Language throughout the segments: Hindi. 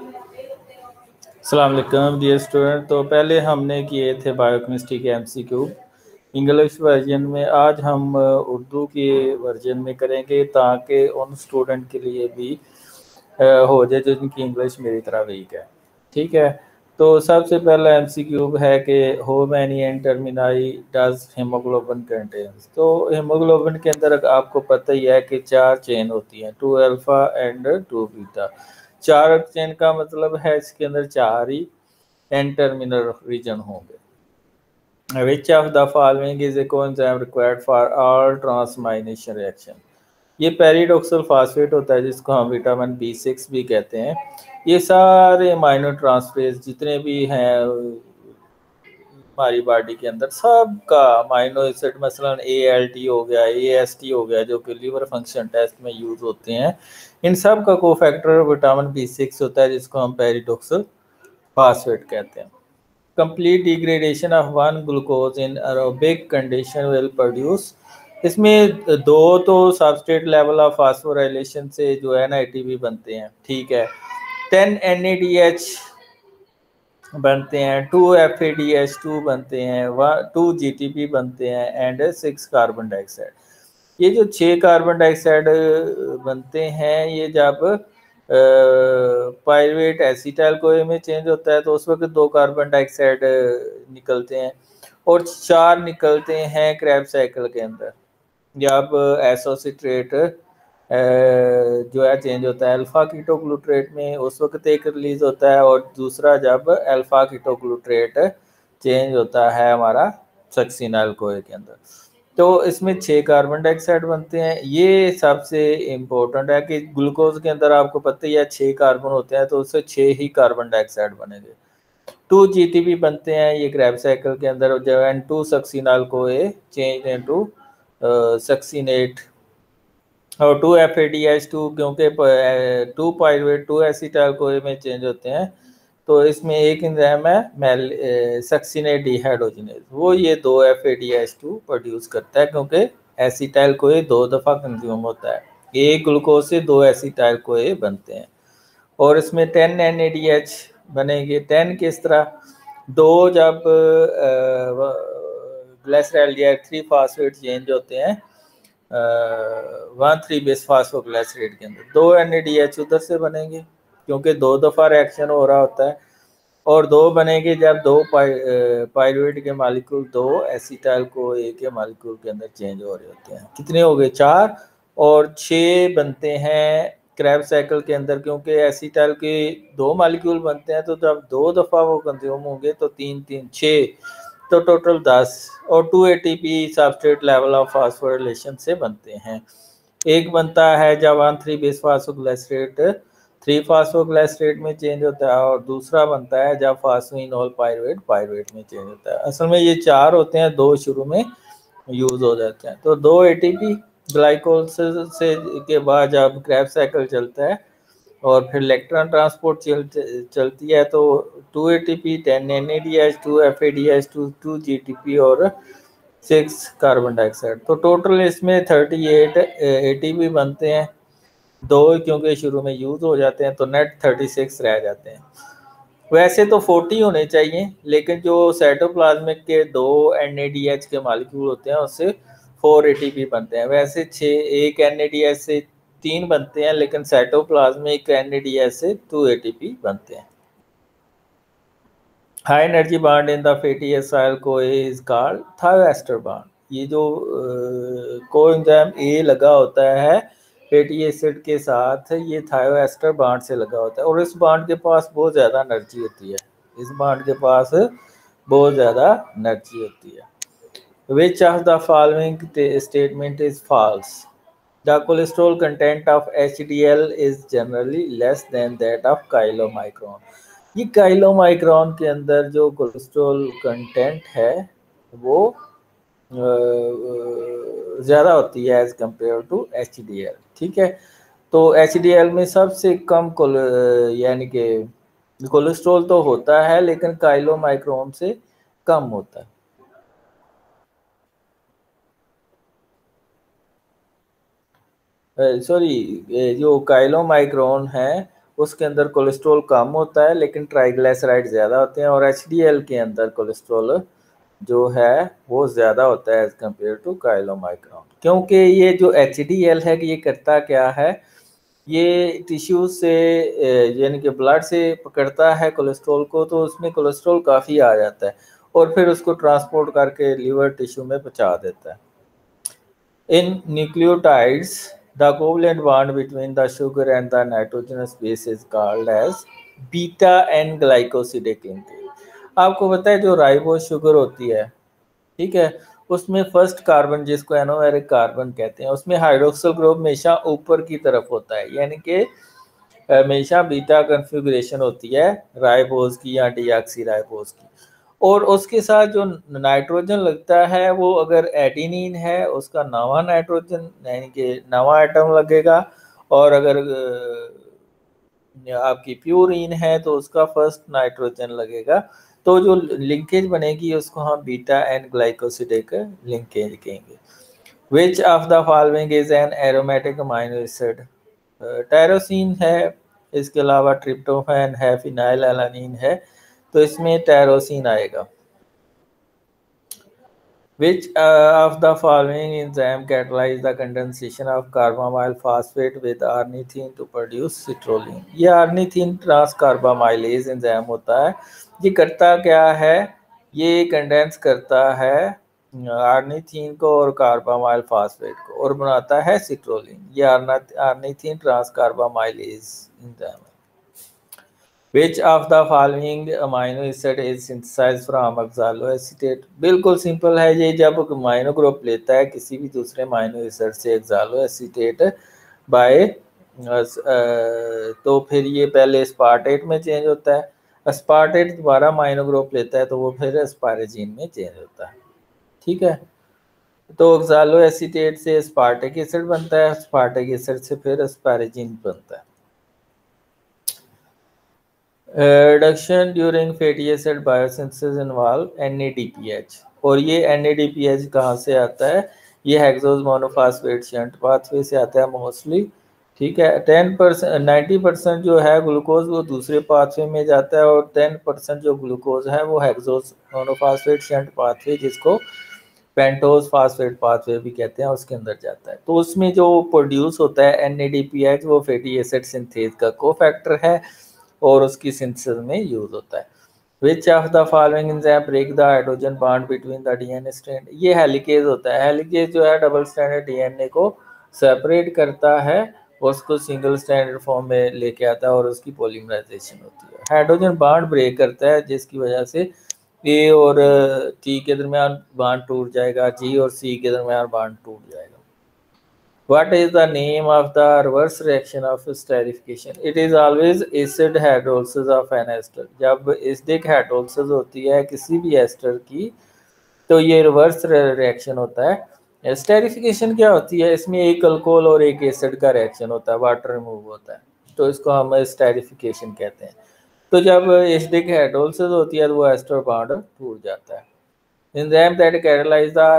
अस्सलाम वालेकुम डियर स्टूडेंट। तो पहले हमने किए थे बायोकेमिस्ट्री के एमसीक्यू इंग्लिश वर्जन में। आज हम उर्दू के वर्जन में करेंगे ताकि उन स्टूडेंट के लिए भी हो जाए जिनकी इंग्लिश मेरी तरह वीक है। ठीक है, तो सबसे पहला एमसीक्यू है कि how many end termini does hemoglobin contains. तो हीमोग्लोबिन के अंदर आपको पता ही है कि 4 चेन होती हैं, 2 अल्फा एंड 2 बीटा। 4 चेन का मतलब है इसके अंदर 4 ही एन टर्मिनल रीजन होंगे। Which of the following is a coenzyme required for all transamination reaction. ये पेरिडॉक्सल फास्फेट होता है जिसको हम विटामिन B6 भी कहते हैं। ये सारे माइनर ट्रांसफेज जितने भी हैं हमारी बॉडी के अंदर, सब का माइनो एसिड मसलन ALT हो गया, AST हो गया, जो कि लिवर फंक्शन टेस्ट में यूज होते हैं, इन सब का कोफैक्टर विटामिन B6 होता है जिसको हम पेरिडॉक्सल फास्फेट कहते हैं। Complete degradation of one glucose in aerobic condition will produce. इसमें दो तो सबस्ट्रेट लेवल ऑफ फास्फोराइलेशन से जो है ना ATP बनते हैं, ठीक है। 10 NADH बनते हैं, 2 FADH2 बनते हैं, 2 GTP बनते हैं एंड 6 कार्बन डाइऑक्साइड। ये जो 6 कार्बन डाइऑक्साइड बनते हैं, ये जब पायरुवेट एसिटाइल कोए में चेंज होता है तो उस वक्त 2 कार्बन डाइऑक्साइड निकलते हैं और 4 निकलते हैं क्रैब साइकिल के अंदर। जब एसोसिट्रेट जो है चेंज होता है अल्फा कीटोग्लूट्रेट में, उस वक्त एक रिलीज होता है, और दूसरा जब अल्फा कीटोग्लूट्रेट चेंज होता है हमारा सक्सिनाइल कोए के अंदर। तो इसमें 6 कार्बन डाइऑक्साइड बनते हैं। ये सबसे इम्पोर्टेंट है कि ग्लूकोज के अंदर आपको पता ही है 6 कार्बन होते हैं, तो उससे 6 ही कार्बन डाइऑक्साइड बनेंगे। 2 GTP बनते हैं ये क्रैब साइकिल के अंदर, जब N2 सक्सिनाइल कोए चेंज इनटू सक्सिनेट, और 2 FADH2 क्योंकि 2 पायरुवेट 2 एसिटाइल कोए में चेंज होते हैं, तो इसमें एक एंजाइम है सक्सिनेट डिहाइड्रोजिनेज, वो ये 2 FADH2 प्रोड्यूस करता है क्योंकि एसिटाइल कोए 2 दफ़ा कंज्यूम होता है। एक ग्लूकोज से 2 एसिटाइल कोए बनते हैं और इसमें 10 NADH बनेंगे। 10 किस तरह, 2 जब ग्लिसरॉल 3 फास्फेट चेंज होते हैं 1,3 बेस फास्फोग्लिसरेट के अंदर, 2 NADH उधर से बनेंगे क्योंकि 2 दफ़ा रिएक्शन हो रहा होता है, और 2 बनेंगे जब 2 पायरुवेट के मालिक्यूल 2 एसिटाइल को ए के मालिक्यूल के अंदर चेंज हो रहे होते हैं। कितने हो गए, 4, और 6 बनते हैं क्रैब साइकिल के अंदर क्योंकि एसिटाइल के 2 मालिक्यूल बनते हैं, तो जब 2 दफ़ा वो कंज्यूम होंगे तो 3 3 6, तो टोटल 10, और 2 ATP substrate level of phosphorylation से बनते हैं। एक बनता है जब 1,3 बेस फास्फोग्लिसरेट 3 फास्फोग्लिसरेट में चेंज होता है, और दूसरा बनता है जब फास्फोइनोल पायरुवेट पायरुवेट में चेंज होता है। असल में ये 4 होते हैं, 2 शुरू में यूज हो जाते हैं। तो 2 ATP ग्लाइकोल से के बाद जब क्रैब साइकिल चलता है और फिर इलेक्ट्रॉन ट्रांसपोर्ट चलती है, तो 2 ATP 10 NADH 2 FADH2 2 GTP और 6 कार्बन डाइऑक्साइड। तो टोटल इसमें 38 ATP बनते हैं, 2 क्योंकि शुरू में यूज हो जाते हैं, तो नेट 36 रह जाते हैं। वैसे तो 40 होने चाहिए, लेकिन जो साइटोप्लाज्मिक के 2 NADH के मालिक्यूल होते हैं उससे 4 ATP बनते हैं। वैसे 1 NADH से 3 बनते हैं, लेकिन साइटोप्लाज्मिक NADH से 2 ATP बनते हैं। High energy bond in the fatty acid CoA is called thioester bond. ये जो कोएंजाइम A लगा होता है फैटी एसिड के साथ, ये थायोएस्टर बॉन्ड से लगा होता है, और इस बॉन्ड के पास बहुत ज़्यादा एनर्जी होती है। इस बॉन्ड के पास बहुत ज़्यादा एनर्जी होती है। Which of the following statement is false. The cholesterol content of HDL is generally less than that of chylomicron. ये काइलोमाइक्रोन के अंदर जो कोलेस्ट्रॉल कंटेंट है वो ज़्यादा होती है एज कंपेयर टू HDL। ठीक है, तो HDL में सबसे कम यानी कि कोलेस्ट्रॉल तो होता है, लेकिन काइलोमाइक्रोन से कम होता है। सॉरी, जो काइलोमाइक्रोन है उसके अंदर कोलेस्ट्रॉल कम होता है लेकिन ट्राइग्लिसराइड ज़्यादा होते हैं, और HDL के अंदर कोलेस्ट्रॉल जो है वो ज़्यादा होता है एज कम्पेयर टू काइलोमाइक्रॉन। क्योंकि ये जो HDL है कि ये करता क्या है, ये टिश्यू से यानी कि ब्लड से पकड़ता है कोलेस्ट्रॉल को, तो उसमें कोलेस्ट्रॉल काफ़ी आ जाता है और फिर उसको ट्रांसपोर्ट करके लीवर टिश्यू में पहुंचा देता है। In nucleotides the covalent bond between the sugar and the nitrogenous base is called as beta N glycosidic linkage। आपको पता है जो राइबोस शुगर होती है, ठीक है, उसमें फर्स्ट कार्बन जिसको एनोमेरिक कार्बन कहते हैं, उसमें हाइड्रोक्सिल ग्रुप हमेशा ऊपर की तरफ होता है, यानी कि हमेशा बीटा कन्फिग्रेशन होती है राइबोस की या डीऑक्सी राइबोस की। और उसके साथ जो नाइट्रोजन लगता है वो अगर एडिनिन है उसका नवा नाइट्रोजन यानी कि नवा एटम लगेगा, और अगर आपकी प्यूरिन है तो उसका फर्स्ट नाइट्रोजन लगेगा। तो जो लिंकेज बनेगी उसको हम बीटा एन ग्लाइकोसिडिक लिंकेज कहेंगे। Which of the following is an aromatic amino acid? Tyrosine है, इसके अलावा ट्रिप्टोफैन है, फिनाइल एलानिन है, तो इसमें टायरोसिन आएगा। Which of the following enzyme catalyze the condensation of carbamyl phosphate with ornithine to produce citrulline? ये ornithine ट्रांसकार्बामाइलेज एंजाइम होता है। ये करता क्या है, ये कंडेंस करता है ऑर्निथीन को और कार्बामाइल फास्फेट को और बनाता है सिट्रोलिन। ये ऑर्निथीन ट्रांसकार्बामाइलेज एंजाइम है। Which of the following amino acid is synthesized from oxaloacetate? बिल्कुल सिंपल है ये, जब अमाइनो ग्रुप लेता है किसी भी दूसरे अमाइनो एसिड से oxaloacetate बाय तो फिर ये पहले स्पार्टेट में चेंज होता है, स्पार्टेट दोबारा अमाइनो ग्रुप लेता है तो वो फिर एस्पारेजिन में चेंज होता है। ठीक है, तो oxaloacetate से स्पार्टिक एसिड बनता है, स्पार्टिक एसिड से फिर एस्पारेजिन बनता है। Reduction during fatty acid biosynthesis involve NADPH, और ये NADPH कहाँ से आता है, ये हेक्सोज मोनोफॉस्फेट शंट पाथवे से आता है मोस्टली। ठीक है, 10% 90% जो है ग्लूकोज वो दूसरे पाथवे में जाता है, और 10% जो ग्लूकोज है वो हेक्सोज मोनोफॉस्फेट शंट पाथवे जिसको पेंटोज फास्फेट पाथवे भी कहते हैं उसके अंदर जाता है। तो उसमें जो प्रोड्यूस होता है NADPH वो फैटी एसिड सिंथेज का कोफैक्टर है और उसकी सिंथेसिस में यूज होता है। Which of the following enzyme break the hydrogen bond between the DNA strand? ये हेलिकेज होता है। हेलिकेज जो है डबल स्टैंडर्ड DNA को सेपरेट करता है, उसको सिंगल स्टैंडर्ड फॉर्म में लेके आता है और उसकी पॉलीमराइजेशन होती है। हाइड्रोजन बॉन्ड ब्रेक करता है जिसकी वजह से A और T के दरमियान बॉन्ड टूट जाएगा, G और C के दरमियान बॉन्ड टूट जाएगा। What is the name of the reverse reaction of esterification? It is always acid hydrolysis of an ester। जब एसिडिक हाइड्रोलिसिस होती है किसी भी एस्टर की तो ये रिवर्स रिएक्शन होता है। एस्टेरिफिकेशन क्या होती है, इसमें एक अल्कोहल और एक एसिड का रिएक्शन होता है, वाटर रिमूव होता है, तो इसको हम एस्टेरिफिकेशन कहते हैं। तो जब एसिडिक हाइड्रोलिसिस होती है तो वो एस्टर बॉन्ड टूट जाता है। Enzyme that catalyze the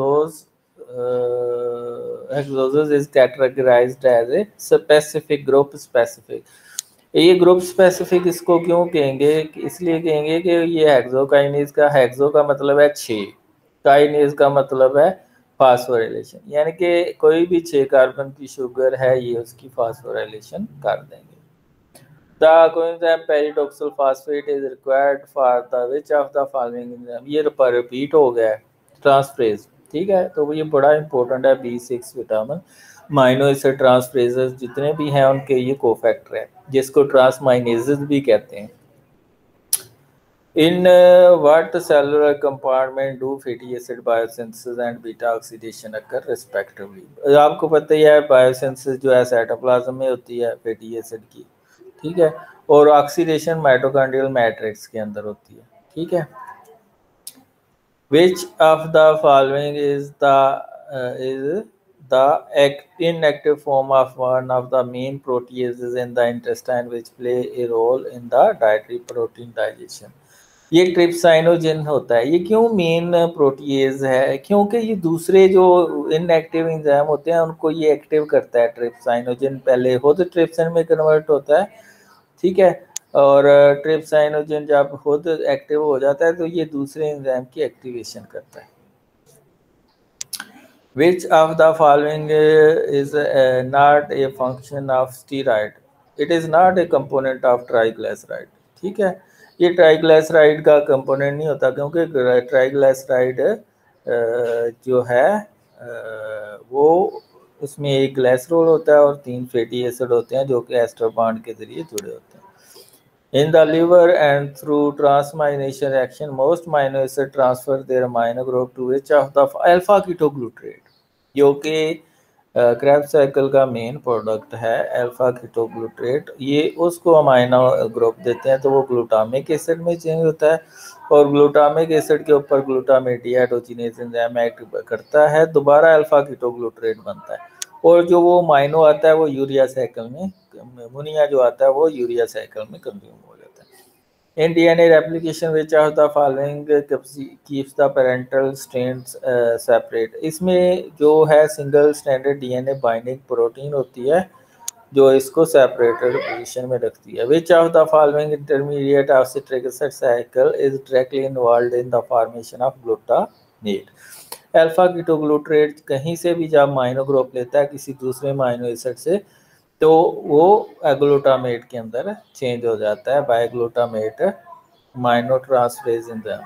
hexosis is categorized as a specific group specific। ये ग्रुप स्पेसिफिक इसको क्यों कहेंगे, इसलिए कहेंगे कि ये हेक्सोकाइनेज का, हेक्सो का मतलब है 6, काइनेज का मतलब है फास्फोराइलेशन, यानी कि कोई भी 6 कार्बन की शुगर है ये उसकी फास्फोराइलेशन कर देंगे। The coenzyme pyridoxal phosphate is required for the which of the following enzyme? ये रिपीट हो गया है, ट्रांसफ्रेज। ठीक है, तो ये बड़ा इंपॉर्टेंट है, B6 विटामिन माइनो एसिड ट्रांसफ्रेजेस जितने भी हैं उनके ये कोफैक्टर है जिसको ट्रांसमाइनेजेस भी कहते हैं। In what cellular compartment do fatty acid biosynthesis and beta oxidation occur respectively? आपको पता ही है बायोसिंथेसिस जो है साइटोप्लाज्म में होती है फैटी एसिड की, ठीक है, और ऑक्सीडेशन माइटोकॉन्ड्रियल मैट्रिक्स के अंदर होती है। ठीक है, which of the following is the inactive form of one of the main proteases in the intestine which play a role in the dietary protein digestion? ये ट्रिप्साइनोजिन होता है। ये क्यों मेन प्रोटीएज है, क्योंकि ये दूसरे जो इनएक्टिव एंजाइम होते हैं उनको ये एक्टिव करता है। ट्रिप्साइनोजिन पहले खुद ट्रिप्सिन में कन्वर्ट होता है ठीक है। और ट्रिप्साइनोजन जब खुद एक्टिव हो जाता है तो ये दूसरे एंजाइम की एक्टिवेशन करता है। Which of the following is not a function of steroid? It is not a component of triglyceride. ठीक है, ये ट्राइग्लिसराइड का कंपोनेंट नहीं होता, क्योंकि ट्राइग्लिसराइड जो है वो उसमें एक ग्लाइसरोल होता है और 3 फैटी एसिड होते हैं जो कि एस्टर बॉन्ड के जरिए जुड़े होते हैं। In the liver and through transmyelination reaction, most amino acid transfer their amino group to which of the alpha ketoglutarate, जो कि क्रैब्स साइकिल का मेन प्रोडक्ट है अल्फा कीटोग्लूट्रेट, ये उसको अमाइनो ग्रुप देते हैं तो वो ग्लूटामिक एसिड में चेंज होता है और ग्लूटामिक एसिड के ऊपर ग्लूटामेट हाइड्रोजिनेज एंजाइम एक्ट करता है, दोबारा अल्फा कीटोग्लूट्रेट बनता है और जो वो माइनो आता है वो यूरिया साइकिल में, अमोनिया जो आता है वो यूरिया साइकिल में कंज्यूम हो जाता है। In DNA replication, which of the following keeps the parental strands separate? इसमें जो है single standard DNA binding protein होती है जो इसको सेपरेटेड पोजीशन में रखती है। Which of the following intermediate of citric acid cycle is directly involved in the formation of glutamate? Alpha ketoglutarate कहीं से भी जब माइनो ग्रुप लेता है किसी दूसरे माइनो एसिड से तो वो ग्लूटामेट के अंदर चेंज हो जाता है by glutamate aminotransferase enzyme.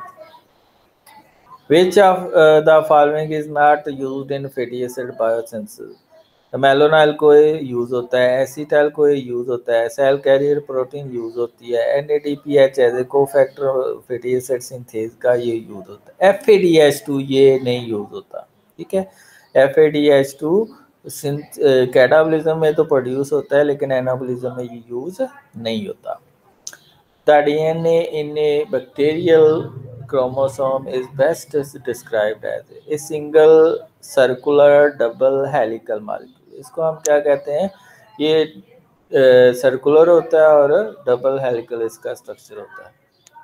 Which of the following is not used in fatty acid biosynthesis? Malonyl CoA use होता है, एसिटाइल कोई यूज होता है, सेल कैरियर प्रोटीन यूज होती है, NADPH as a cofactor fatty acid synthase का ये यूज होता है। FADH2 ये नहीं यूज होता, ठीक है। FADH2 कैटाबॉलिज्म में तो प्रोड्यूस होता है लेकिन एनाबॉलिज्म में ये यूज नहीं होता। The DNA in a bacterial chromosome is best described as a single circular double helical molecule. इसको हम क्या कहते हैं, ये सर्कुलर होता है और डबल हेलिकल इसका स्ट्रक्चर होता है।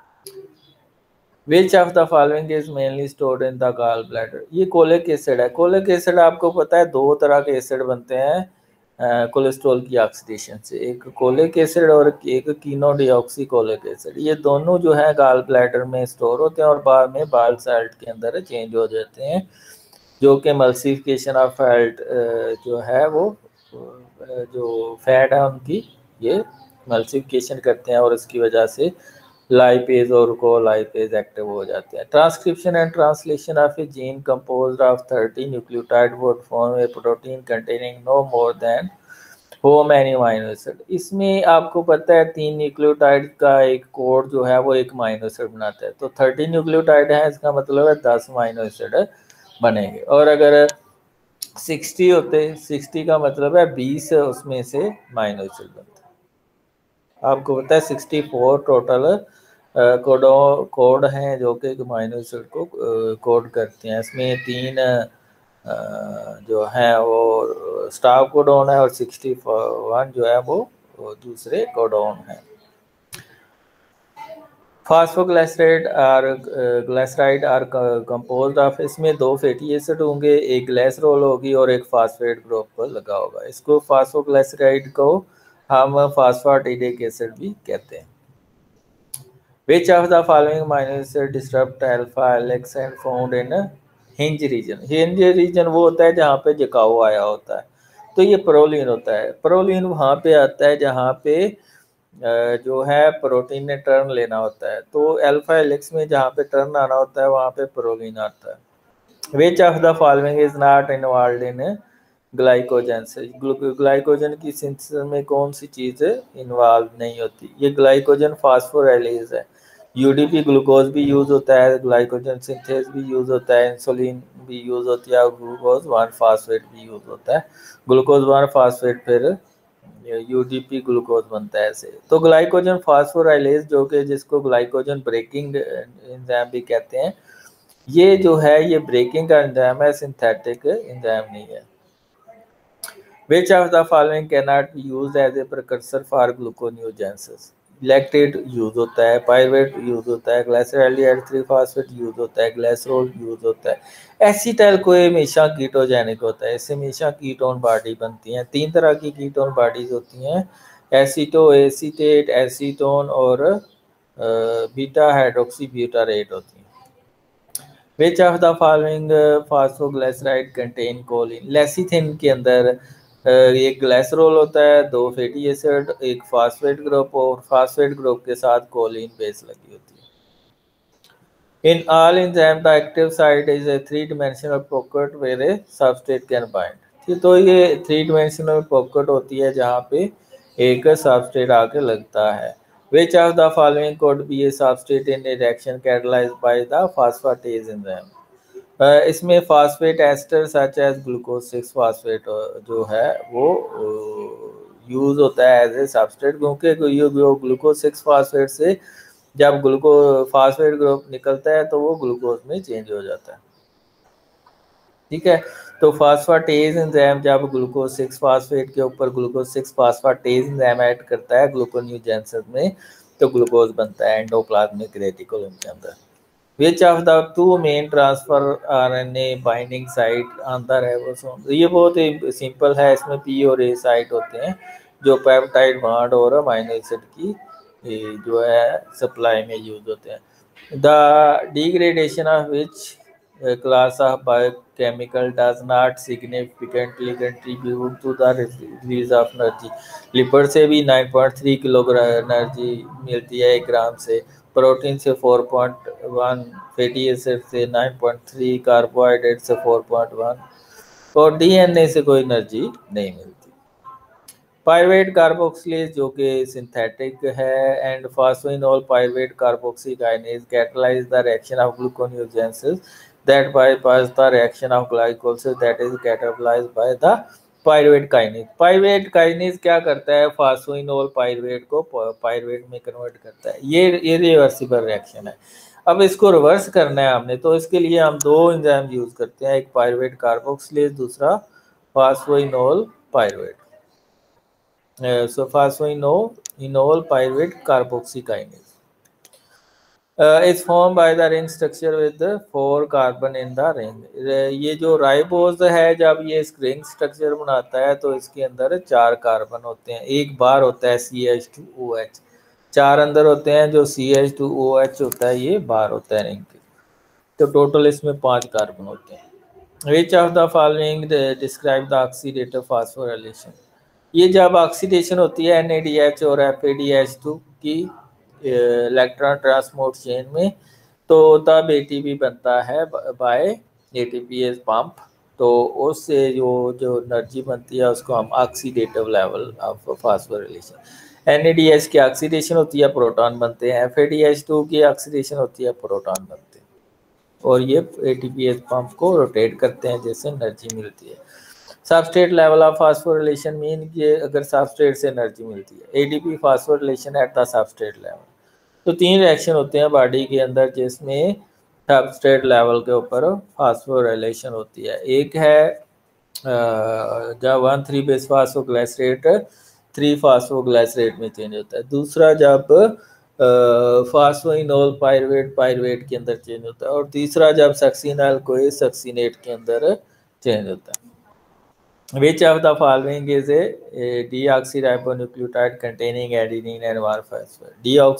Which of the following is mainly stored in the gallbladder? ये कोलिक एसिड है। कोलिक एसिड आपको पता है दो तरह के एसिड बनते हैं कोलेस्ट्रॉल की ऑक्सीडेशन से, एक कोलिक एसिड और एक कीनोडिऑक्सी कोलिक एसिड। ये दोनों जो है गाल ब्लैडर में स्टोर होते हैं और बाद में बाल साल्ट के अंदर चेंज हो जाते हैं, जो कि मल्सिफिकेशन ऑफ फैट जो है वो जो फैट है उनकी ये मल्सिफिकेशन करते हैं और इसकी वजह से लाइपेज और कोलाइपेज एक्टिव हो जाते हैं। Transcription and translation of a gene composed of 30 nucleotide would form a protein containing no more than how many amino acid. इसमें आपको पता है 3 न्यूक्लियोटाइड का एक कोड जो है वो एक अमीनो एसिड बनाता है, तो 30 न्यूक्लियोटाइड है इसका मतलब है 10 अमीनो एसिड बनेंगे, और अगर 60 होते 60 का मतलब है 20 उसमें से अमीनो एसिड बनता है। आपको पता है 64 टोटल कोड हैं जो कि अमीनो एसिड को कोड करते हैं। इसमें 3 जो है वो स्टॉप कोडोन है और 61 जो है वो दूसरे कोडोन है। फास्फोग्लिसराइड और ग्लिसराइड आर कंपोज्ड ऑफ, इसमें 2 फैटी एसिड होंगे, एक ग्लिसरॉल होगी और एक फास्फेट ग्रुप लगा होगा। इसको फास्फोग्लिसराइड को हम फास्फाटिडिक एसिड भी कहते हैं। Which of the following amino acid disrupt alpha helix and found in hinge region? hinge region वो होता है जहाँ पे जकाओ आया होता है, तो ये प्रोलीन होता है। प्रोलीन वहाँ पे आता है जहाँ पे जो है प्रोटीन ने टर्न लेना होता है, तो अल्फा हेलिक्स में जहाँ पे टर्न आना होता है वहाँ पे प्रोलीन आता है। Which of the following is not involved in glycogen से? ग्लाइकोजन की सिंथेसिस में कौन सी चीज़ इन्वॉल्व नहीं होती? ये ग्लाइकोजन फास्फोराइलेज है। यूडीपी ग्लूकोज भी यूज होता है, ग्लाइकोजन सिंथेस भी यूज होता है, इंसुलिन भी यूज होती है और ग्लूकोज 1 फास्फेट भी यूज होता है। ग्लूकोज 1 फास्फेट फिर यूडीपी ग्लूकोज बनता है ऐसे। तो ग्लाइकोजन फास्फोराइलेज जो कि जिसको ग्लाइकोजन ब्रेकिंग एंजाइम भी कहते हैं, ये जो है ये ब्रेकिंग का एंजाइम है, सिंथेटिक एंजाइम नहीं है। Which of the following cannot be used as a precursor for gluconeogenesis? Lactate use होता है, पायरुवेट यूज होता है, ग्लाइसरॉल्डिहाइड 3 फास्फेट यूज होता है, ग्लाइसरॉल यूज होता है। एसिटाइल को हमेशा कीटोजेनिक होता है, इससे हमेशा कीटोन बॉडी बनती हैं। 3 तरह की कीटोन बॉडीज होती हैं, एसीटो, एसीटेट, एसीटोन और बीटा हाइड्रोक्सी ब्यूटारेट होती हैं। Which of the following phosphoglyceride contain choline? Lecithin के अंदर एक ग्लाइसरोल होता है, 2 फैटी एसिड, एक फास्फेट ग्रुप और फास्फेट ग्रुप के साथ कोलिन बेस लगी होती है। In all enzyme, the active site is a three-dimensional pocket where a substrate can bind. ठीक, तो ये 3 dimensional pocket होती है जहाँ पे एक सबस्ट्रेट आके लगता है। Which of the following could be a substrate in a reaction catalyzed by the phosphatase enzyme? इसमें phosphate ester such as glucose 6 phosphate जो है वो यूज होता है एज ए सबस्ट्रेट, क्योंकि ये ग्लूकोज 6 फास्फेट से जब ग्लूको फास्फेट ग्रुप निकलता है तो वो ग्लूकोज में चेंज हो जाता है। ठीक है, तो फास्फाटेज एंजाइम जब ग्लूकोज 6 फास्फेट के ऊपर ग्लूकोज 6 फास्फाटेज एंजाइम ऐड करता है ग्लूकोन्यूजेंसिस में, तो ग्लूकोज बनता है एंडोप्लाज्मिक रेटिकुलम के अंदर। Which of the two main transfer RNA binding site on the ribosome? ये बहुत ही सिंपल है, इसमें P और A साइट होते हैं जो पेप्टाइड बॉन्ड और अमीनो एसिड की जो है सप्लाई में यूज होते हैं। The degradation of which class of biochemical does not significantly contribute to the release of energy? Lipid से भी 9.3 किलोग्राम एनर्जी मिलती है 1 ग्राम से, प्रोटीन से 4.1, फैटी एसिड से 9.3, कार्बोहाइड्रेट से 4.1 और डीएनए से कोई एनर्जी नहीं मिलती। पायरुवेट कार्बोक्सिलेज जो कि सिंथेटिक है and phosphoenol pyruvate carboxy kinase catalyse the reaction of gluconeogenesis that bypass the reaction of glycolysis that is catabolised by the pyruvate kinase. Pyruvate kinase क्या करता है, फास्फोइनोल पायरुवेट को पायरुवेट में कन्वर्ट करता है। ये रिवर्सिबल रिएक्शन है। अब इसको रिवर्स करना है हमने, तो इसके लिए हम 2 एंजाइम यूज करते हैं, एक पायरुवेट कार्बोक्सिलेज, दूसरा phosphoenol pyruvate. So phosphoenol pyruvate carboxykinase is formed by the ring structure with 4 carbon in the ring. ये जो राइबोज है जब ये रिंग स्ट्रक्चर बनाता है तो इसके अंदर 4 कार्बन होते हैं, एक बार होता है CH2OH, 4 अंदर होते हैं, जो CH2OH होता है ये बार होता है रिंग के, तो टोटल इसमें 5 कार्बन होते हैं। Which of the following describe the oxidative phosphorylation? ये जब ऑक्सीडेशन होती है NADH और FADH2 की इलेक्ट्रॉन ट्रांसपोर्ट चेन में, तो तब ATP बनता है बाय ATPase पंप, तो उससे जो एनर्जी बनती है उसको हम oxidative level of phosphorylation. NADH की ऑक्सीडेशन होती है, प्रोटॉन बनते हैं, FADH2 की ऑक्सीडेशन होती है, प्रोटॉन बनते हैं, और ये ATPase पंप को रोटेट करते हैं जिससे एनर्जी मिलती है। Substrate level of phosphorylation mean ये अगर सबस्ट्रेट से एनर्जी मिलती है, ADP phosphorylation at the substrate level. तो 3 रिएक्शन होते हैं बॉडी के अंदर जिसमें सबस्ट्रेट लेवल के ऊपर फास्फोरिलेशन होती है। एक है जब 1,3 बेस फास्फोग्लाइसरेट 3 फास्फोग्लाइसरेट में चेंज होता है, दूसरा जब फास्फोइनोल पायरुवेट के अंदर चेंज होता है, और तीसरा जब सक्सिनाइल कोई सक्सिनेट के अंदर चेंज होता है। Which of the following is a deoxyribonucleotide containing adenine and 1-phosphate?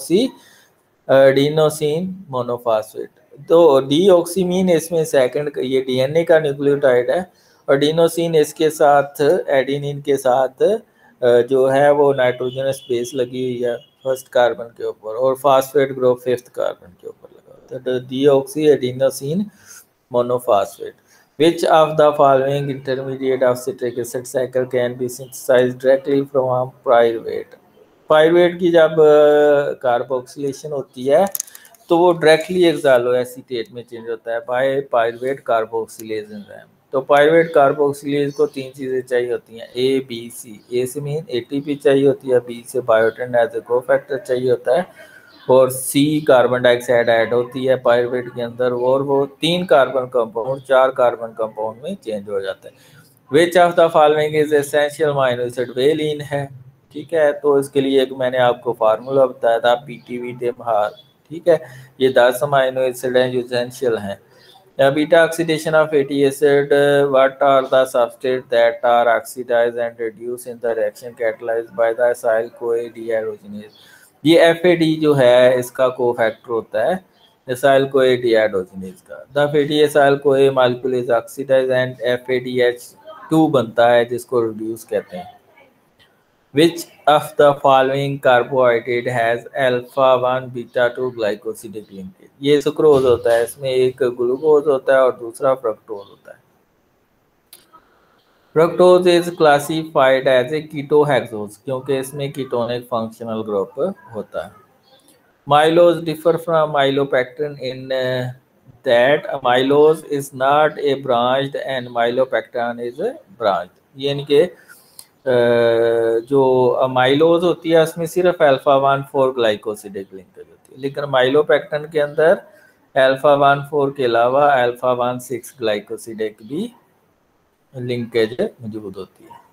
Deoxyadenosine monophosphate। तो डीऑक्सीमीन इसमें सेकंड, ये डीएनए का न्यूक्लियोटाइड है, और डीनोसिन इसके साथ एडेनिन के साथ जो है वो नाइट्रोजनस बेस लगी हुई है फर्स्ट कार्बन के ऊपर, और फास्फेट ग्रुप 5th कार्बन के ऊपर लगा होता है, तो deoxyadenosine monophosphate. Which of the following intermediate of citric acid cycle can be synthesized directly from pyruvate? पायरुवेट की जब कार्बोक्सिलेशन होती है तो वो डायरेक्टली एक्सालो एसीटेट में चेंज होता है बाय पायरुवेट कार्बोक्सिलेज एंजाइम। तो पायरुवेट कार्बोक्सिलेज को 3 चीज़ें चाहिए होती हैं, A, B, C। A से मीन ATP चाहिए होती है, B से बायोटिन एज ए कोफैक्टर चाहिए होता है, और C कार्बन डाइऑक्साइड ऐड होती है पायरुवेट के अंदर, और वो 3 कार्बन कंपाउंड 4 कार्बन कंपाउंड में चेंज हो जाता है। Which of the following is essential amino acid? Valine है। ठीक है, तो इसके लिए एक मैंने आपको फार्मूला बताया था PTV टेमहार। ठीक है, ये 10 अमीनो एसिड हैं जो एसेंशियल हैं। Beta oxidation of fatty acid, what are the substrates that are oxidized and reduced in the reaction catalyzed by the acyl CoA dehydrogenase? ये FAD जो है इसका कोफैक्टर होता है acyl CoA dehydrogenase का. The fatty acyl CoA molecule is oxidized and FADH2 बनता है जिसको reduce कहते हैं. Which of the following carbohydrate has alpha 1 beta 2 glycosidic linkage? ये सुक्रोज होता है, इसमें एक ग्लूकोज होता है और दूसरा फ्रक्टोज होता है. Fructose is classified as a ketohexose क्योंकि इसमें कीटोनिक फंक्शनल ग्रुप होता है. Mylose differ from mylopectin in that amylose is not a branched and mylopectin is a branched. यानी कि जो अमाइलोज होती है उसमें सिर्फ अल्फा 1,4 ग्लाइकोसिडिक लिंकेज होती है, लेकिन माइलोपेक्टिन के अंदर अल्फा 1,4 के अलावा अल्फा 1,6 ग्लाइकोसिडिक भी लिंकेज मौजूद होती है.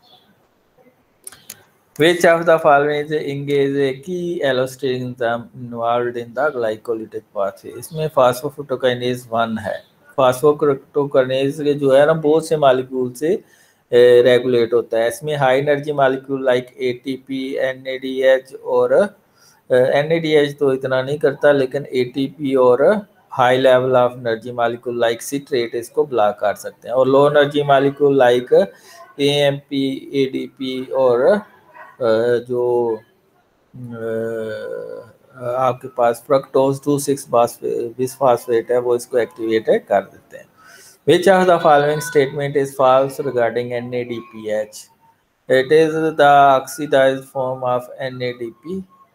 Which of the following is engage a key allosteric enzyme involved in the glycolytic pathway? इसमें फास्फोफ्रुक्टोकाइनेज 1 है. फास्फोफ्रुक्टोकाइनेज के जो है ना बहुत से मॉलिक्यूल से रेगुलेट होता है. इसमें high energy molecule like ATP, NADH और NADH तो इतना नहीं करता, लेकिन ATP और high level of energy molecule like citrate इसको ब्लॉक कर सकते हैं. और low energy molecule like AMP, ADP और जो आपके पास फ्रक्टोज 2,6 बिसफॉस्फेट है वो इसको एक्टिवेट कर देते हैं. Which of the following statement is false regarding NADPH? It is the oxidized form of NADP.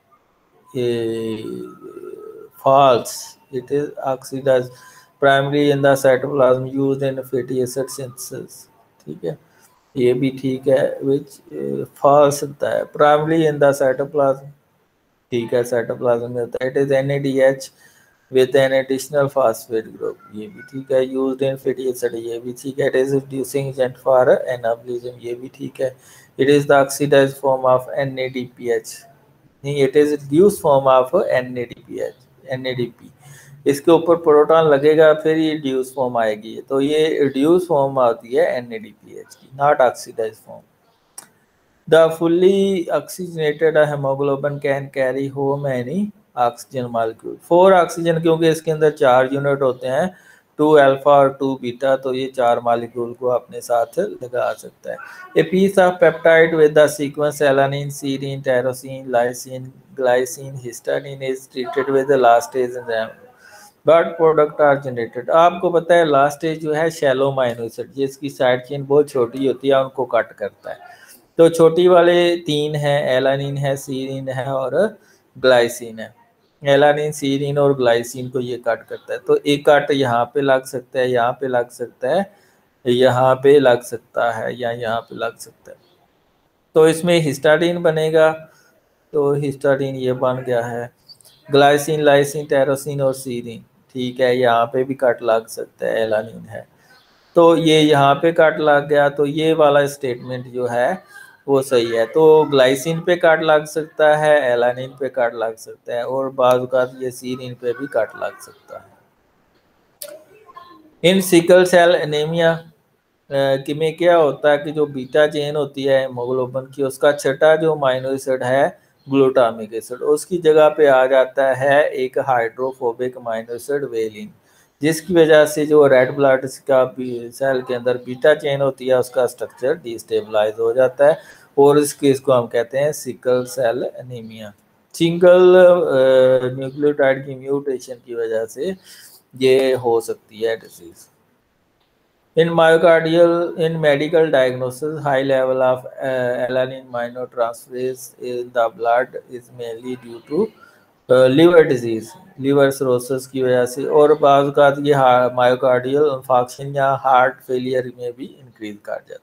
False. It is oxidized primarily in the cytoplasm used in fatty acid synthesis. ठीक है, ये भी ठीक है. Which false होता है primarily in the cytoplasm. ठीक है, साइटोप्लाज्म में होता है. It is NADH with an additional phosphate group. ये भी ठीक है. Used in fatty acid, ये भी ठीक है. It is reducing agent for anabolism, ये भी ठीक है. It is the oxidized form of NADPH. नहीं, it is reduced form of NADPH, NADP. इसके ऊपर प्रोटॉन लगेगा फिर ये reduced form आएगी, तो ये reduced form आती है NADPH की, not oxidized form. The fully oxygenated hemoglobin can carry how many oxygen molecule? 4 oxygen, क्योंकि इसके अंदर 4 यूनिट होते हैं, 2 अल्फा और 2 बीटा, तो ये 4 मॉलिक्यूल को अपने साथ लगा सकता है. A piece of peptide with the sequence alanine, serine, tyrosine, lysine, glycine, histidine is treated with the last stage enzyme. But product are generated. आपको पता है लास्ट स्टेज जो है शैलो अमीनो एसिड, जिसकी साइड चेन बहुत छोटी होती है, उनको कट करता है. तो छोटी वाले 3 हैं, एलानिन है, सीरीन है और ग्लाइसिन है. एलानिन, सीरीन और ग्लाइसिन को ये कट करता है. तो एक कट यहाँ पे लग सकता है, यहाँ पे लग सकता है, यहाँ पे लग सकता है या यहाँ पे लग सकता है. तो इसमें हिस्टाडीन बनेगा, तो हिस्टाडीन ये बन गया है. ग्लाइसिन, लाइसिन, टेरोसिन और सीरीन, ठीक है, यहाँ पे भी कट लग सकता है, एलानिन है, तो ये यहाँ पे कट लग गया. तो ये वाला स्टेटमेंट जो है वो सही है. तो ग्लाइसिन पे कट लग सकता है, एलानिन पे कट लग सकता है और बाज़ औक़ात ये सीरीन पे भी कट लग सकता है. इन सिकल सेल एनीमिया कि में क्या होता है कि जो बीटा चेन होती है हेमोग्लोबिन की, उसका छठा जो अमीनो एसिड है ग्लूटामिक एसिड, उसकी जगह पे आ जाता है एक हाइड्रोफोबिक अमीनो एसिड वेलिन, जिसकी वजह से जो रेड ब्लड का सेल के अंदर बीटा चेन होती है उसका स्ट्रक्चर डिस्टेबलाइज हो जाता है और इस केस को हम कहते हैं sickle cell anaemia. Single nucleotide की म्यूटेशन की वजह से ये हो सकती है disease. In medical diagnosis, high level of alanine aminotransferase in the blood is mainly due to liver disease, liver cirrhosis की वजह से, और बाज़ औक़ात ये मायोकार्डियल इंफार्क्शन या हार्ट फेलियर में भी इंक्रीज कर जाता है.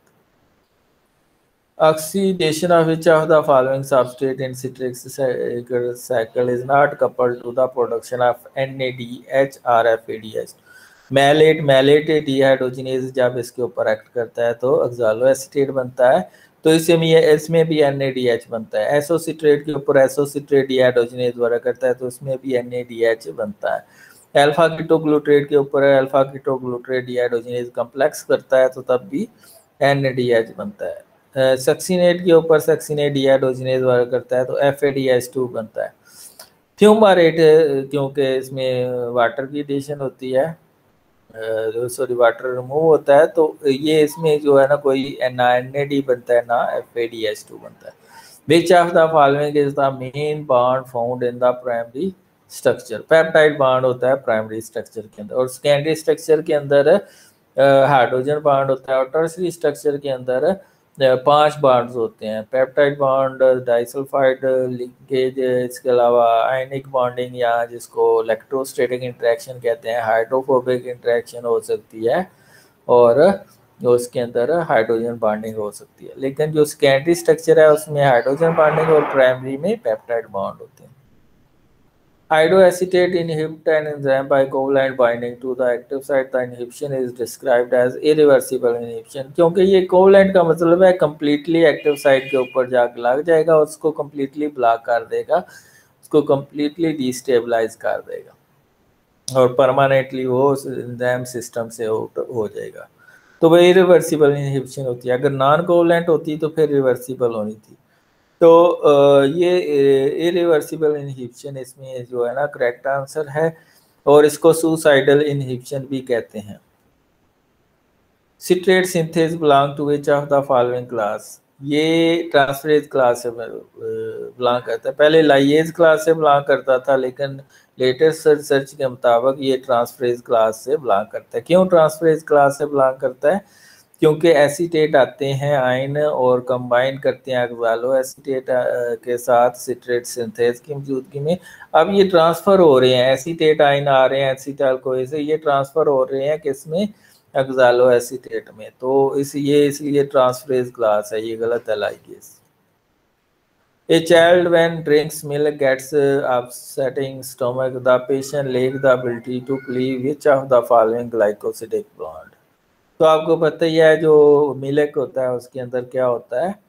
Oxidation of which of the following substrate in citric cycle is not coupled to the production of NADH or FADH? Malate dehydrogenase जब इसके ऊपर एक्ट करता है तो ऑक्सालो एसीटेट बनता है, तो इसमें भी NADH बनता है. एसोसिट्रेट के ऊपर एसोसिट्रेट डिहाइड्रोजिनेज द्वारा करता है तो इसमें भी NADH बनता है. अल्फा कीटोग्लूटारेट के ऊपर है, अल्फा कीटोग्लूटारेट डिहाइड्रोजिनेज कॉम्प्लेक्स करता है तो तब भी NADH बनता है। सक्सिनेट के ऊपर सक्सिनेट डिहाइड्रोजिनेज वर्क करता है तो FADH2 बनता है। फ्यूमारेट क्योंकि इसमें वाटर की एडिशन होती है, सॉरी वाटर रिमूव होता है, तो ये इसमें जो है ना कोई ना NAD बनता है ना FADH2 बनता है। Which of the following is the main bond found in the primary structure? Peptide bond होता है प्राइमरी स्ट्रक्चर के अंदर, और सेकेंडरी स्ट्रक्चर के अंदर हाइड्रोजन बॉन्ड होता है, और टर्सरी स्ट्रक्चर के अंदर 5 बॉन्ड्स होते हैं। पेप्टाइड बॉन्ड, डाइसल्फाइड लिंकेज, इसके अलावा आयनिक बॉन्डिंग या जिसको इलेक्ट्रोस्टैटिक इंटरेक्शन कहते हैं, हाइड्रोफोबिक इंटरेक्शन हो सकती है, और उसके अंदर हाइड्रोजन बॉन्डिंग हो सकती है। लेकिन जो सेकेंडरी स्ट्रक्चर है उसमें हाइड्रोजन बॉन्डिंग और प्राइमरी में पेप्टाइड बॉन्ड होते हैं। Iodoacetate inhibit an enzyme by covalent binding to the active site. The inhibition is described as irreversible inhibition. क्योंकि ये कोवलेंट का मतलब है completely एक्टिव साइट के ऊपर जाकर लग जाएगा, उसको completely ब्लॉक कर देगा, उसको completely डिस्टेबलाइज कर देगा और परमानेंटली वो एंजाइम सिस्टम से हो जाएगा। तो वह इरिवर्सिबल इनहिबिशन होती है। अगर नॉन कोवलेंट होती तो फिर रिवर्सिबल होनी थी। तो ये इरिवर्सिबल इनहिबिशन इसमें जो है ना करेक्ट आंसर है, और इसको सुसाइडल इनहिबिशन भी कहते हैं। Citrate synthase belong to which of the following class? ये ट्रांसफरेज क्लास से बिलोंग करता है। पहले लाइएज क्लास से बिलोंग करता था, लेकिन लेटेस्ट रिसर्च के मुताबिक ये ट्रांसफरेज क्लास से बिलोंग करता है। क्यों ट्रांसफरेज क्लास से बिलोंग करता है? क्योंकि एसीटेट आते हैं आयन और कंबाइन करते हैं ऑक्सैलो एसीटेट के साथ सिट्रेट सिंथेस की मौजूदगी में। अब ये ट्रांसफ़र हो रहे हैं, एसीटेट आयन आ रहे हैं एसीटाइल कोए से, ये ट्रांसफ़र हो रहे हैं किसमें? ऑक्सैलो एसीटेट में। तो इसलिए ट्रांसफरेज क्लास है, ये गलत है लाइकेज। A child when drinks milk gets upsetting stomach. The patient lacks the ability to cleave which of the following glycosidic bond? तो आपको पता ही है जो मिल्क होता है उसके अंदर क्या होता है,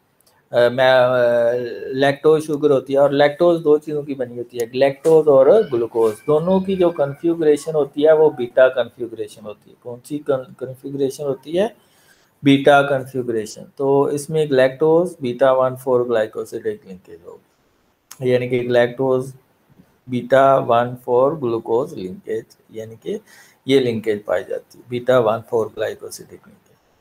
लैक्टोज शुगर होती है, और लैक्टोज 2 चीज़ों की बनी होती है, लैक्टोज और ग्लूकोज। दोनों की जो कन्फ्यूग्रेशन होती है वो बीटा कन्फ्यूग्रेशन होती है। कौन सी कन्फ्यूग्रेशन होती है? Beta configuration. तो इसमें लैक्टोज बीटा 1,4 ग्लाइकोसिडिक लिंकेज होगी, यानी कि लैक्टोज बीटा 1,4 ग्लूकोज लिंकेज, यानी कि ये लिंकेज पाई जाती है, beta 1,4 glycosidic linkage.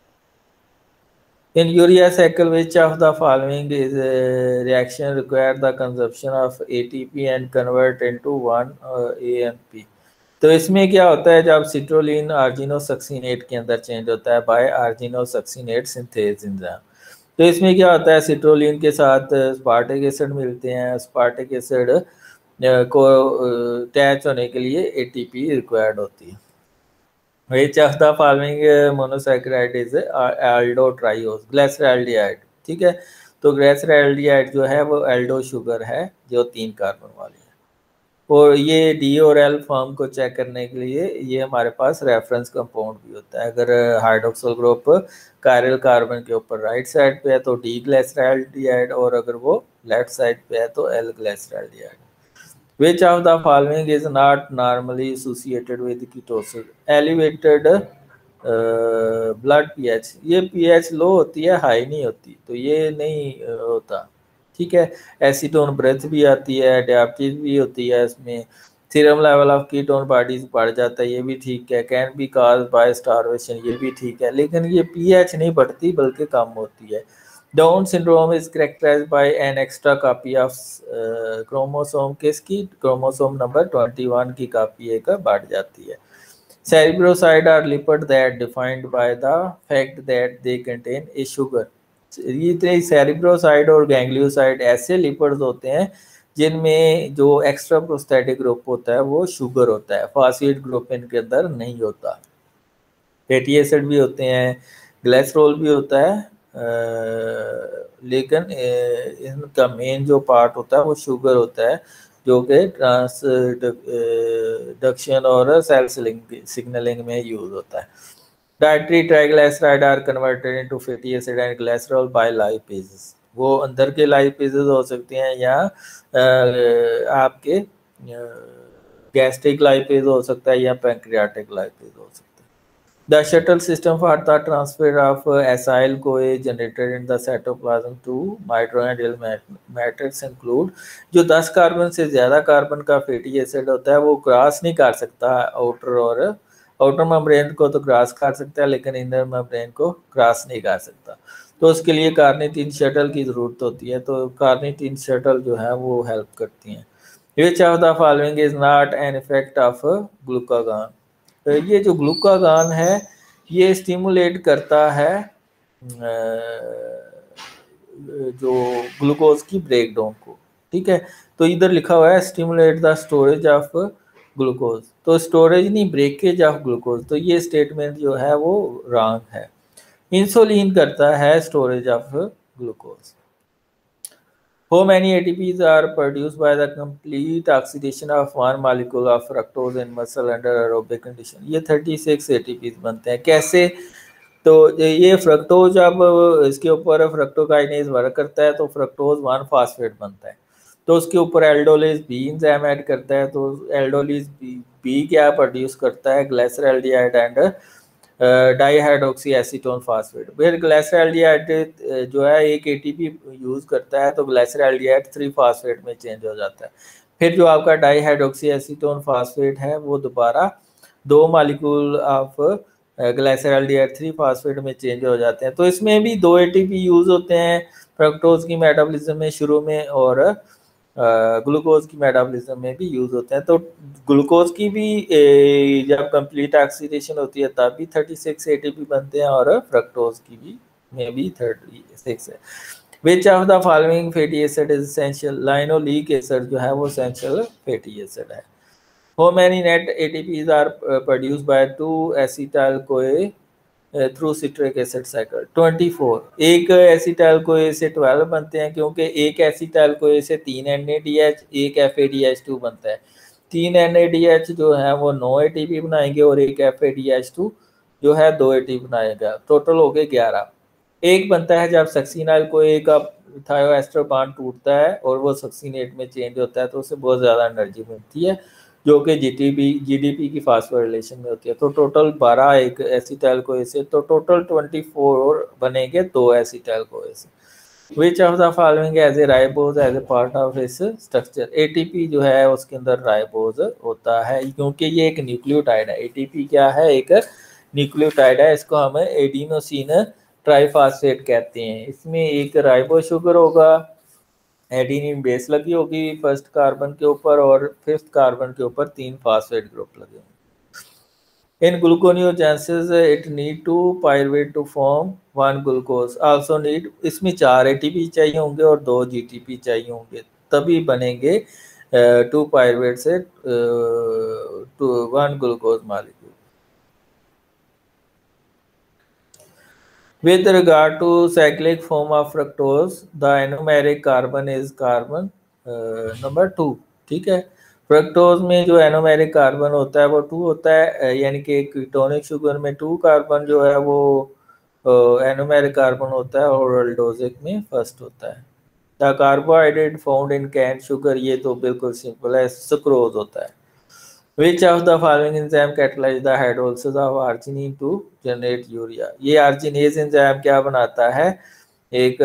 In urea cycle, which of the following is a reaction require the consumption of ATP and convert into 1 AMP? तो इसमें क्या होता है, जब सिट्रोलिन आर्जिनोसक्सिनेट के अंदर चेंज होता है बाय आर्जिनोसक्सिनेट सिंथेज एंजाइम। तो इसमें क्या होता है, सिट्रोलिन के साथ स्पार्टिक एसिड मिलते हैं, स्पार्टिक एसिड को अटैच होने के लिए ATP रिक्वायर्ड होती है। Which of the following monosaccharide is aldotriose? Glyceraldehyde, ठीक है। तो ग्लिसरॉल्डिहाइड जो है वो एल्डो शुगर है जो 3 कार्बन वाली है, और ये डी और एल फॉर्म को चेक करने के लिए ये हमारे पास रेफरेंस कंपाउंड भी होता है। अगर हाइड्रोक्सिल ग्रुप कायरल कार्बन के ऊपर राइट साइड पे है तो डी ग्लिसरॉल्डिहाइड, और अगर वो लेफ्ट साइड पे है तो L glyceraldehyde. Which of the following is not normally associated with ketosis? Elevated blood pH, ये pH लो होती है, हाई नहीं होती, तो ये नहीं होता, ठीक है। एसीटोन ब्रेथ भी आती है, डायबिटीज भी होती है इसमें, serum level of ketone bodies बढ़ जाता है, ये भी ठीक है। Can be cause by starvation, ये भी ठीक है, लेकिन ये pH नहीं बढ़ती बल्कि कम होती है। Down syndrome is characterised by an extra copy of chromosome, किसकी? क्रोमोसोम नंबर 21 की कॉपी एक बढ़ जाती है। Cerebroside are lipid that defined by the fact that they contain a sugar. ये सेरिब्रोसाइड और गैंग्लियोसाइड ऐसे लिपिड्स होते हैं जिनमें जो एक्स्ट्रा प्रोस्थेटिक ग्रुप होता है वो शुगर होता है, फॉस्फेट ग्रुप इनके अंदर नहीं होता। फैटी एसिड भी होते हैं, ग्लिसरॉल भी होता है, लेकिन इनका मेन जो पार्ट होता है वो शुगर होता है, जो कि ट्रांसडक्शन और सेल सिग्नलिंग में यूज होता है। Dietary triglyceride are converted into fatty acid and glycerol by lipases. वो अंदर के लाइपेजेस हो सकते हैं या आपके गैस्ट्रिक लाइपेज हो सकता है या पैंक्रियाटिक लाइपेज हो सकता है। The shuttle system for the transfer of acyl CoA generated in the cytoplasm to mitochondrial matrix include जो 10 कार्बन से ज़्यादा कार्बन का फैटी एसिड होता है वो क्रॉस नहीं कर सकता आउटर मेम्ब्रेन को तो क्रॉस कर सकता है लेकिन इनर मेम्ब्रेन को क्रॉस नहीं कर सकता। तो उसके लिए कार्निटीन शटल की ज़रूरत होती है। तो कार्निटीन शटल जो है वो हेल्प करती हैं। Which of the following is not an effect of glucagon? ये जो ग्लूकागॉन है ये स्टिमुलेट करता है जो ग्लूकोज की ब्रेकडाउन को। ठीक है, तो इधर लिखा हुआ है stimulate the storage of glucose, तो स्टोरेज नहीं ब्रेकेज ऑफ ग्लूकोज, तो ये स्टेटमेंट जो है वो रॉन्ग है। इंसुलिन करता है storage of glucose. How many ATPs are produced by the complete oxidation of one molecule of fructose in muscle under aerobic condition? ये 36 ATPs बनते हैं। कैसे? तो ये फ्रक्टोज जब इसके ऊपर फ्रक्टोकाइनेज वर्क करता है तो फ्रक्टोज 1 फास्फेट बनता है। तो उसके ऊपर एल्डोलिस बी एंजाइम ऐड करता है तो एल्डोलिस बी क्या प्रोड्यूस करता है? Glyceraldehyde and dihydroxy acetone phosphate. फिर ग्लाइसरॉल्डिहाइड जो है एक एटीपी यूज करता है तो ग्लाइसरॉल्डिहाइड 3 फास्फेट में चेंज हो जाता है। फिर जो आपका डाईहाइड्रोक्सी एसीटोन फास्फेट है वो दोबारा 2 मॉलिक्यूल ऑफ ग्लाइसरॉल्डिहाइड 3 फास्फेट में चेंज हो जाते हैं। तो इसमें भी 2 एटीपी यूज होते हैं फ्रक्टोज की मेटाबॉलिज्म में शुरू में और ग्लूकोज की मेटाबॉलिज्म में भी यूज होते हैं। तो ग्लूकोज की भी जब कंप्लीट ऑक्सीडेशन होती है तब भी 36 एटीपी बनते हैं और फ्रक्टोज की भी में भी 36 है। Which of the following fatty acid is essential? Linoleic acid जो है वो एसेंशियल फैटी एसिड है। How many net ATPs are produced by 2 acetyl CoA through citric acid cycle? 24। एक एसिटाइल कोए से 12 बनते हैं क्योंकि एक एसिटाइल कोए से 3 NADH एक FADH2 बनता है। 3 NADH जो है वो 9 ATP बनाएंगे और एक FADH2 जो है 2 ATP बनाएगा, टोटल हो गए 11। एक बनता है जब सक्सिनाइल कोए का थायोएस्टर बॉन्ड टूटता है और वो सक्सिनेट में चेंज होता है तो उससे बहुत ज़्यादा एनर्जी मिलती है जो कि जीडीपी की फास्फोरिलेशन में होती है। तो टोटल 12 एक एसिटाइल कोए से, तो टोटल 24 बनेंगे 2 एसिटाइल कोए से। Which of the following as a ribose as a part of इस स्ट्रक्चर? एटीपी जो है उसके अंदर राइबोज होता है क्योंकि ये एक न्यूक्लियोटाइड है। एटीपी क्या है? एक न्यूक्लियोटाइड है। इसको हम एडिनोसिन ट्राइफॉस्फेट कहते हैं। इसमें एक राइबो शुगर होगा, एडिनिन बेस लगी होगी फर्स्ट कार्बन के ऊपर और 5th कार्बन के ऊपर 3 फास्फेट ग्रुप लगे होंगे। In gluconeogenesis it need 2 pyruvate to form 1 glucose also need, इसमें 4 एटीपी चाहिए होंगे और 2 जीटीपी चाहिए होंगे तभी बनेंगे 2 पाइरुवेट से 1 glucose molecule. With regard to cyclic form of fructose, the anomeric carbon is carbon number 2। ठीक है, फ्रक्टोज में जो एनोमेरिक कार्बन होता है वो 2 होता है, यानी कि कीटोनिक शुगर में 2 कार्बन जो है वो एनोमेरिक कार्बन होता है और अल्डोजिक में फर्स्ट होता है। The carbohydrate found in cane sugar, ये तो बिल्कुल सिंपल है, सुक्रोज होता है। Which of the following enzyme catalyze the hydrolysis of arginine to generate urea? ये arginase enzyme क्या बनाता है? एक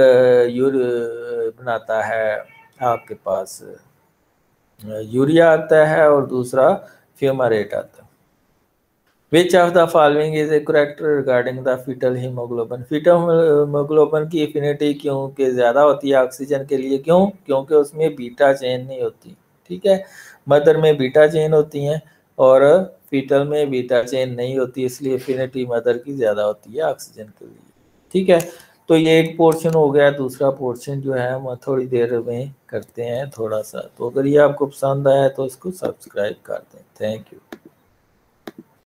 बनाता है आपके पास यूरिया आता है और दूसरा फ्यूमारेट आता है। Which of the following is a correct regarding the fetal hemoglobin? fetal hemoglobin की एफिनिटी क्योंकि ज़्यादा होती है ऑक्सीजन के लिए, क्यों? क्योंकि उसमें बीटा चेन नहीं होती। ठीक है, मदर में बीटा चेन होती हैं और फीटल में बीटा चेन नहीं होती, इसलिए एफिनिटी मदर की ज़्यादा होती है ऑक्सीजन के लिए। ठीक है, तो ये एक पोर्शन हो गया। दूसरा पोर्शन जो है हम थोड़ी देर में करते हैं थोड़ा सा। तो अगर ये आपको पसंद आया तो इसको सब्सक्राइब कर दें। Thank you.